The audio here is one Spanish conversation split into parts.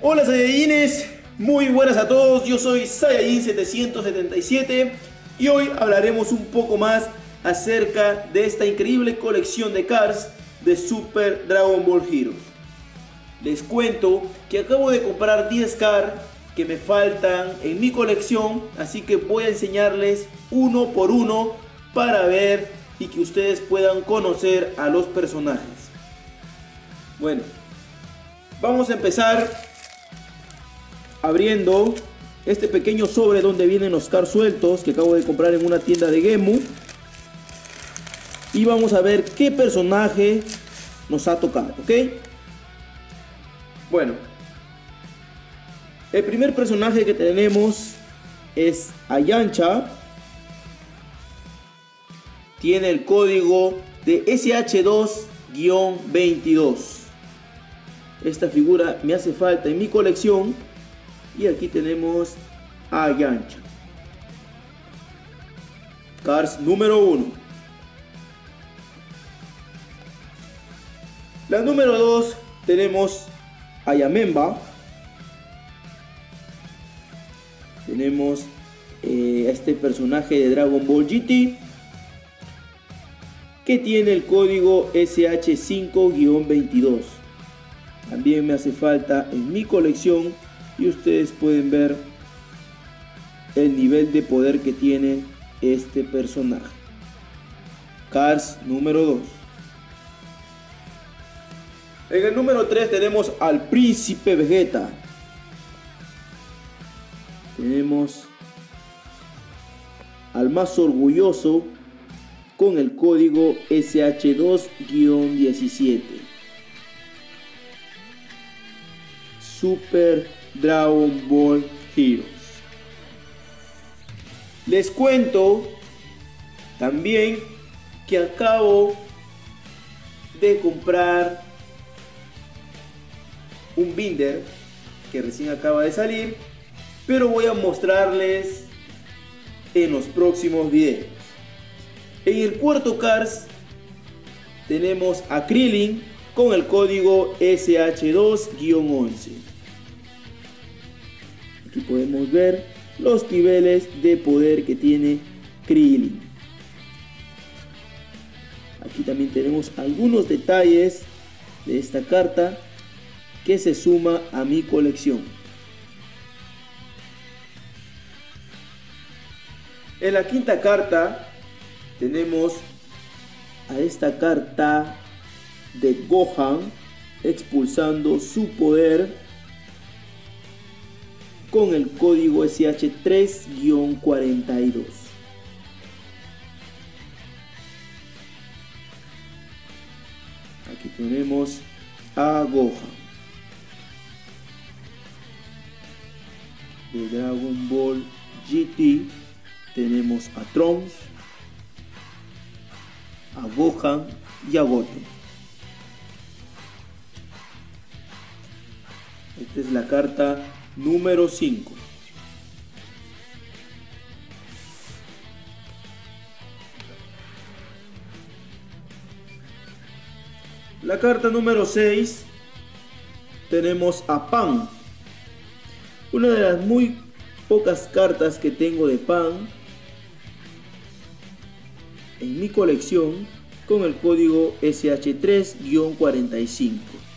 Hola Saiyajines, muy buenas a todos, yo soy Saiyajin 777 y hoy hablaremos un poco más acerca de esta increíble colección de cards de Super Dragon Ball Heroes. Les cuento que acabo de comprar 10 cards que me faltan en mi colección, así que voy a enseñarles uno por uno para ver y que ustedes puedan conocer a los personajes. Bueno, vamos a empezar abriendo este pequeño sobre donde vienen los cards sueltos que acabo de comprar en una tienda de Gemu. Y vamos a ver qué personaje nos ha tocado, ¿ok? Bueno, el primer personaje que tenemos es Ayancha. Tiene el código de SH2-22. Esta figura me hace falta en mi colección. Y aquí tenemos a Ayancha. Cards número 1. La número 2 tenemos a Yamemba. Tenemos este personaje de Dragon Ball GT que tiene el código SH5-22. También me hace falta en mi colección y ustedes pueden ver el nivel de poder que tiene este personaje. Cards número 2. En el número 3 tenemos al Príncipe Vegeta. Tenemos al más orgulloso con el código SH2-17. Super Dragon Ball Heroes. Les cuento también que acabo de comprar un binder que recién acaba de salir, pero voy a mostrarles en los próximos videos. En el cuarto cards tenemos a Krillin con el código SH2-11. Aquí podemos ver los niveles de poder que tiene Krillin. Aquí también tenemos algunos detalles de esta carta que se suma a mi colección. En la quinta carta tenemos a esta carta de Gohan expulsando su poder con el código SH3-42. Aquí tenemos a Gohan de Dragon Ball GT. Tenemos a Trunks, a Gohan y a Goten. Esta es la carta número 5. La carta número 6 tenemos a Pan. Una de las muy pocas cartas que tengo de Pan en mi colección con el código SH3-45.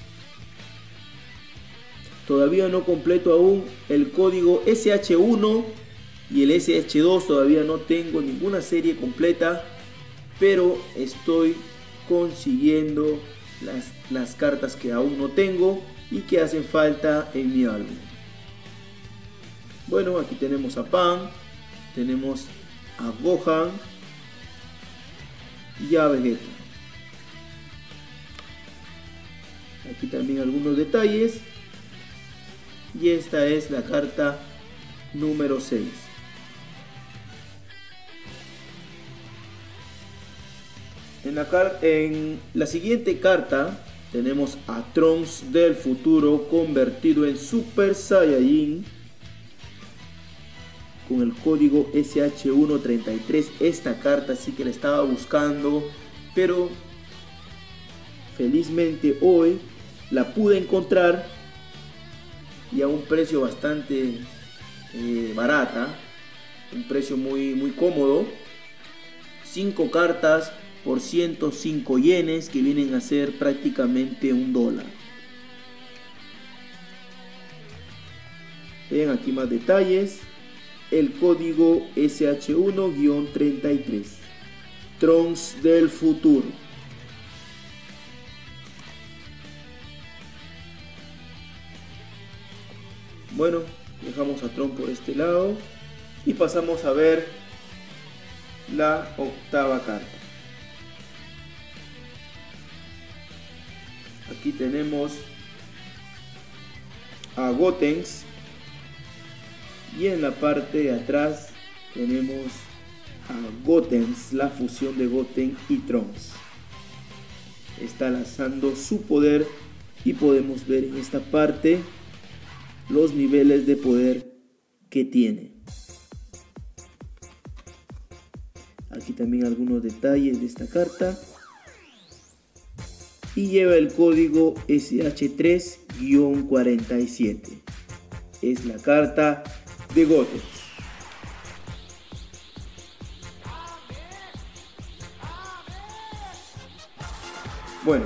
Todavía no completo aún el código SH1 y el SH2, todavía no tengo ninguna serie completa, pero estoy consiguiendo las cartas que aún no tengo y que hacen falta en mi álbum. Bueno, aquí tenemos a Pan, tenemos a Gohan y a Vegeta. Aquí también algunos detalles. Y esta es la carta número 6. En la siguiente carta tenemos a Trunks del futuro convertido en Super Saiyajin con el código SH133. Esta carta sí que la estaba buscando, pero felizmente hoy la pude encontrar y a un precio bastante barata, un precio muy cómodo. 5 cartas por 105 yenes, que vienen a ser prácticamente $1. Vean aquí más detalles. El código SH1-33, Trunks del futuro. Bueno, dejamos a Trunks por este lado y pasamos a ver la octava carta. Aquí tenemos a Gotenks y en la parte de atrás tenemos a Gotenks, la fusión de Goten y Trunks. Está lanzando su poder y podemos ver en esta parte los niveles de poder que tiene. Aquí también algunos detalles de esta carta. Y lleva el código SH3-47. Es la carta de Gotenks. Bueno,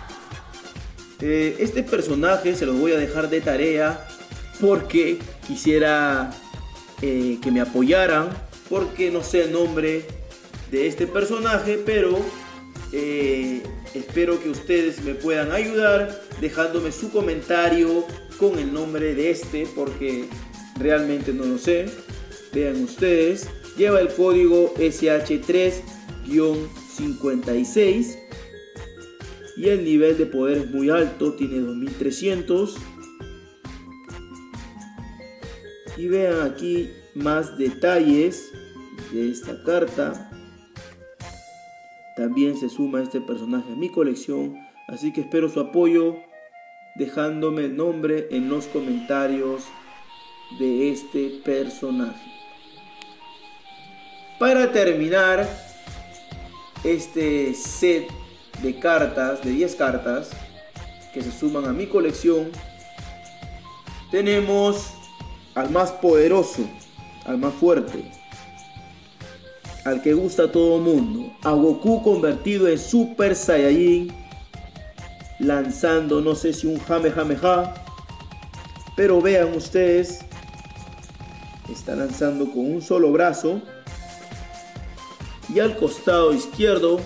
este personaje se los voy a dejar de tarea porque quisiera que me apoyaran, porque no sé el nombre de este personaje, pero espero que ustedes me puedan ayudar dejándome su comentario con el nombre de este, porque realmente no lo sé. Vean ustedes, lleva el código SH3-56 y el nivel de poder es muy alto, tiene 2300. Y vean aquí más detalles de esta carta. También se suma este personaje a mi colección, así que espero su apoyo dejándome el nombre en los comentarios de este personaje. Para terminar este set de cartas, de 10 cartas que se suman a mi colección, tenemos al más poderoso, al más fuerte, al que gusta a todo mundo, a Goku convertido en Super Saiyajin, lanzando, no sé si un Kamehameha, pero vean ustedes, está lanzando con un solo brazo. Y al costado izquierdo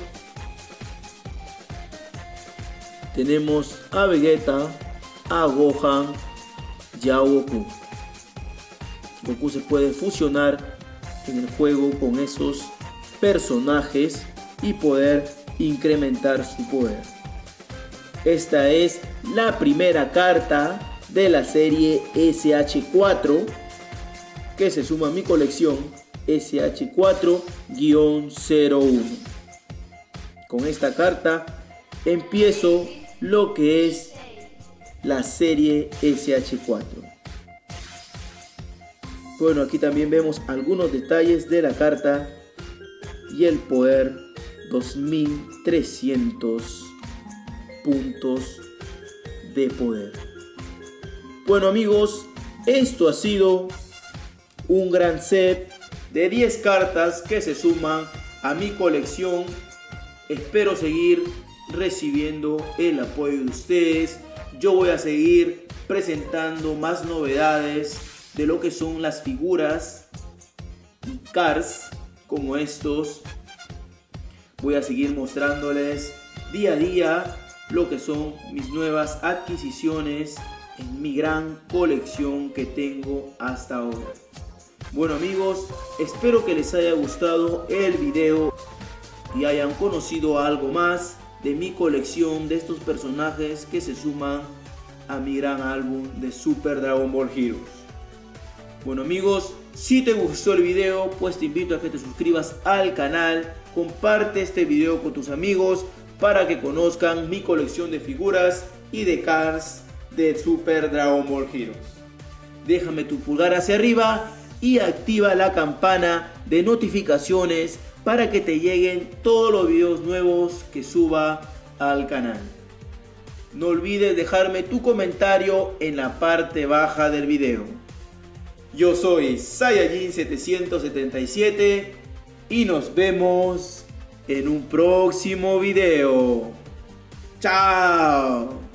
tenemos a Vegeta, a Gohan y a Goku. Goku se puede fusionar en el juego con esos personajes y poder incrementar su poder. Esta es la primera carta de la serie SH4 que se suma a mi colección, SH4-01. Con esta carta empiezo lo que es la serie SH4. Bueno, aquí también vemos algunos detalles de la carta y el poder, 2300 puntos de poder. Bueno amigos, esto ha sido un gran set de 10 cartas que se suman a mi colección. Espero seguir recibiendo el apoyo de ustedes. Yo voy a seguir presentando más novedades de lo que son las figuras y cards como estos. Voy a seguir mostrándoles día a día lo que son mis nuevas adquisiciones en mi gran colección que tengo hasta ahora. Bueno amigos, espero que les haya gustado el video y hayan conocido algo más de mi colección de estos personajes que se suman a mi gran álbum de Super Dragon Ball Heroes. Bueno amigos, si te gustó el video, pues te invito a que te suscribas al canal, comparte este video con tus amigos para que conozcan mi colección de figuras y de cards de Super Dragon Ball Heroes. Déjame tu pulgar hacia arriba y activa la campana de notificaciones para que te lleguen todos los videos nuevos que suba al canal. No olvides dejarme tu comentario en la parte baja del video. Yo soy Saiyajin777 y nos vemos en un próximo video. ¡Chao!